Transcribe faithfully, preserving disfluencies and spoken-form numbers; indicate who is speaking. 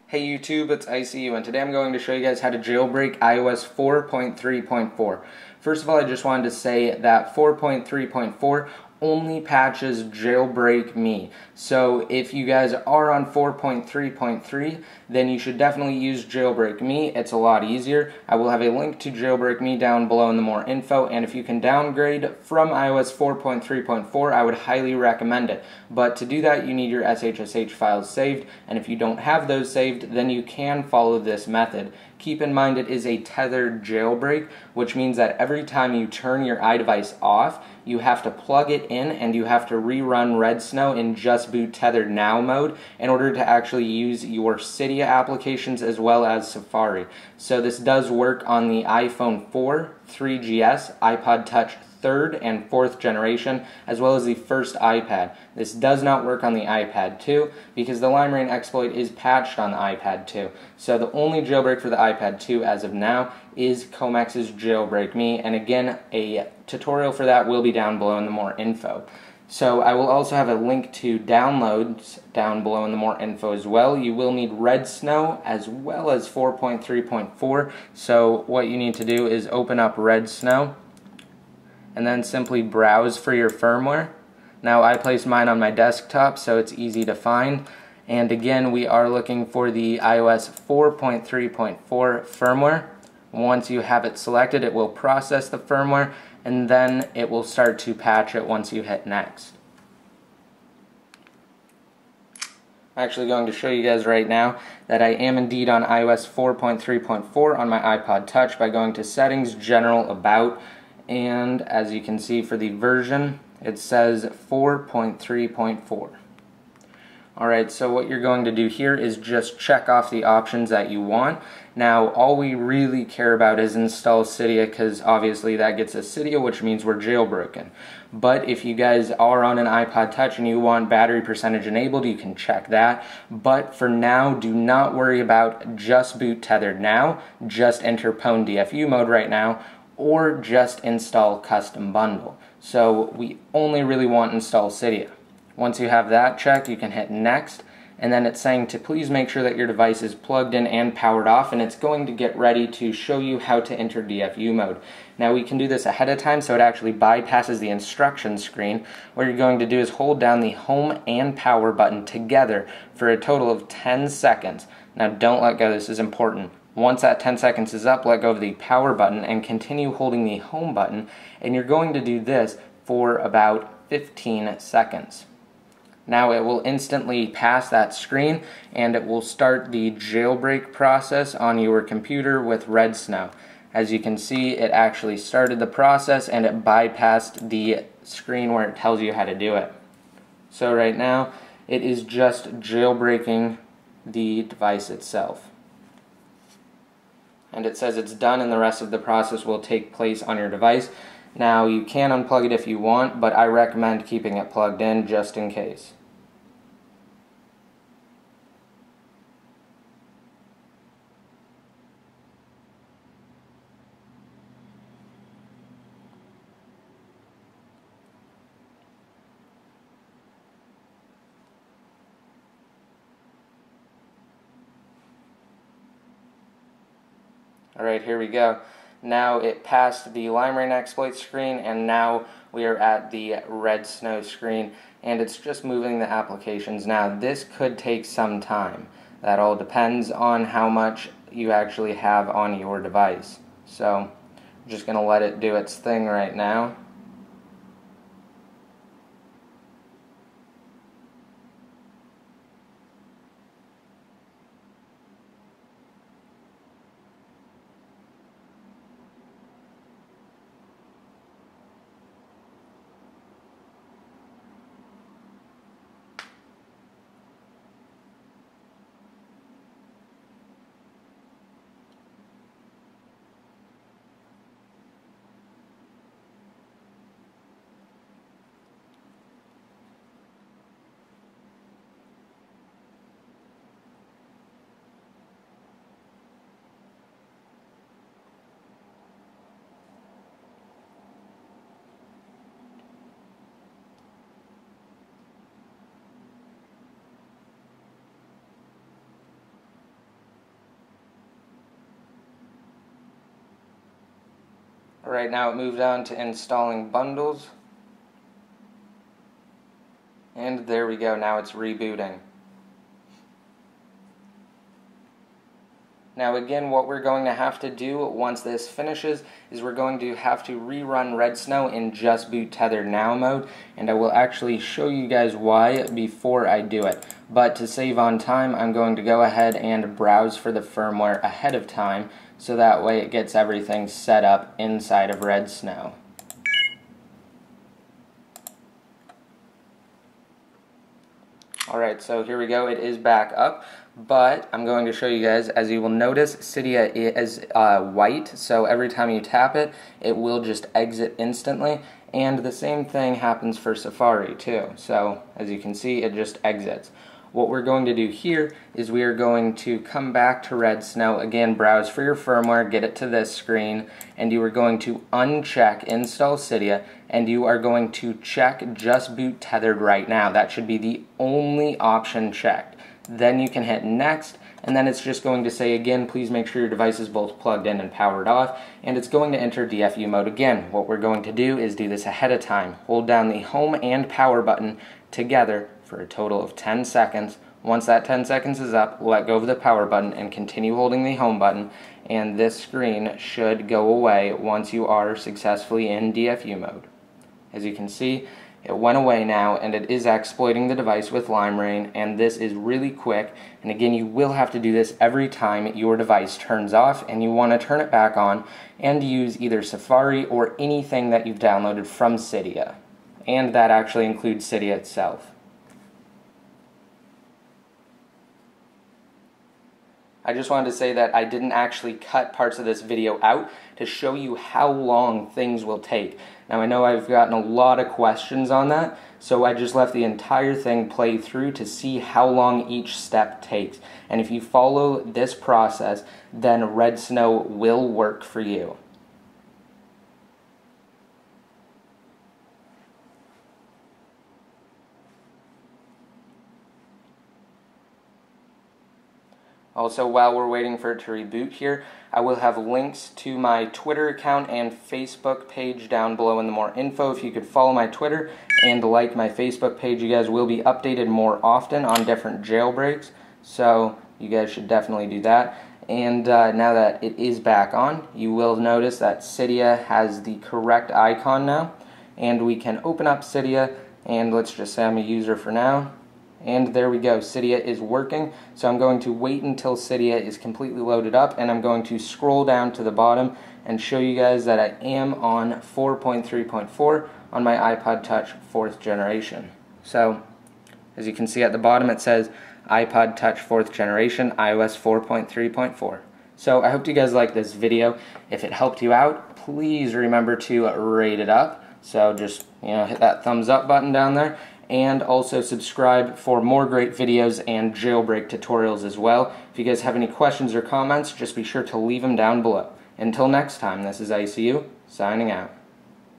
Speaker 1: Hey YouTube, it's I C U, and today I'm going to show you guys how to jailbreak i O S four point three point four. First of all, I just wanted to say that four point three point four only patches Jailbreak Me. So if you guys are on four point three point three, then you should definitely use Jailbreak Me. It's a lot easier. I will have a link to Jailbreak Me down below in the more info, and if you can downgrade from i O S four point three point four, I would highly recommend it. But to do that, you need your S H S H files saved, and if you don't have those saved, then you can follow this method. Keep in mind it is a tethered jailbreak, which means that every time you turn your iDevice off, you have to plug it in and you have to rerun Redsn in Just Boot Tethered Now mode in order to actually use your Cydia applications as well as Safari. So this does work on the iPhone four, three G S, iPod Touch third and fourth generation, as well as the first iPad. This does not work on the iPad two because the Limerain exploit is patched on the iPad two. So the only jailbreak for the iPad two as of now is Comex's Jailbreak Me, and again, a tutorial for that will be down below in the more info. So I will also have a link to downloads down below in the more info as well. You will need Redsn as well as four point three point four. So what you need to do is open up Redsn and then simply browse for your firmware. Now I placed mine on my desktop so it's easy to find, and again we are looking for the i O S four point three point four firmware. Once you have it selected, it will process the firmware and then it will start to patch it once you hit next. I'm actually going to show you guys right now that I am indeed on i O S four point three point four on my iPod Touch by going to Settings, General, About, and as you can see for the version it says four point three point four. Alright, so what you're going to do here is just check off the options that you want. Now all we really care about is install Cydia, because obviously that gets us Cydia, which means we're jailbroken. But if you guys are on an iPod Touch and you want battery percentage enabled, you can check that. But for now, do not worry about Just Boot Tethered Now, just enter Pwn D F U mode right now, or just install Custom Bundle. So we only really want install Cydia. Once you have that checked, you can hit Next, and then it's saying to please make sure that your device is plugged in and powered off, and it's going to get ready to show you how to enter D F U mode. Now we can do this ahead of time so it actually bypasses the instructions screen. What you're going to do is hold down the home and power button together for a total of ten seconds. Now don't let go, this is important. Once that ten seconds is up, let go of the power button and continue holding the home button, and you're going to do this for about fifteen seconds. Now it will instantly pass that screen and it will start the jailbreak process on your computer with Redsn. As you can see, it actually started the process and it bypassed the screen where it tells you how to do it. So right now it is just jailbreaking the device itself. And it says it's done and the rest of the process will take place on your device. Now you can unplug it if you want, but I recommend keeping it plugged in just in case. Alright, here we go. Now it passed the Limerain exploit screen, and now we are at the Redsn screen, and it's just moving the applications. Now this could take some time. That all depends on how much you actually have on your device. So I'm just going to let it do its thing right now. Alright, now it moved on to installing bundles. And there we go, now it's rebooting. Now again, what we're going to have to do once this finishes is we're going to have to rerun Red Snow in Just Boot Tethered Now mode, and I will actually show you guys why before I do it. But to save on time, I'm going to go ahead and browse for the firmware ahead of time, so that way it gets everything set up inside of Red Snow. Alright, so here we go, it is back up, but I'm going to show you guys. As you will notice, Cydia is uh, white, so every time you tap it, it will just exit instantly, and the same thing happens for Safari too, so as you can see, it just exits. What we're going to do here is we are going to come back to Red Snow, again browse for your firmware, get it to this screen, and you are going to uncheck Install Cydia, and you are going to check Just Boot Tethered right now. That should be the only option checked. Then you can hit Next, and then it's just going to say again, please make sure your device is both plugged in and powered off, and it's going to enter D F U mode again. What we're going to do is do this ahead of time. Hold down the home and power button together for a total of ten seconds. Once that ten seconds is up, let go of the power button and continue holding the home button, and this screen should go away once you are successfully in D F U mode. As you can see, it went away now, and it is exploiting the device with LimeRain, and this is really quick. And again, you will have to do this every time your device turns off and you want to turn it back on, and use either Safari or anything that you've downloaded from Cydia. And that actually includes Cydia itself. I just wanted to say that I didn't actually cut parts of this video out to show you how long things will take. Now I know I've gotten a lot of questions on that, so I just left the entire thing play through to see how long each step takes. And if you follow this process, then Red Snow will work for you. Also, while we're waiting for it to reboot here, I will have links to my Twitter account and Facebook page down below in the more info. If you could follow my Twitter and like my Facebook page, you guys will be updated more often on different jailbreaks, so you guys should definitely do that. And uh, now that it is back on, you will notice that Cydia has the correct icon now, and we can open up Cydia, and let's just say I'm a user for now. And there we go, Cydia is working. So I'm going to wait until Cydia is completely loaded up, and I'm going to scroll down to the bottom and show you guys that I am on four point three point four on my iPod Touch fourth generation. So as you can see at the bottom, it says iPod Touch fourth generation, iOS four point three point four. So I hope you guys liked this video. If it helped you out, please remember to rate it up. So just, you know, hit that thumbs up button down there. And also subscribe for more great videos and jailbreak tutorials as well. If you guys have any questions or comments, just be sure to leave them down below. Until next time, this is I C U, signing out.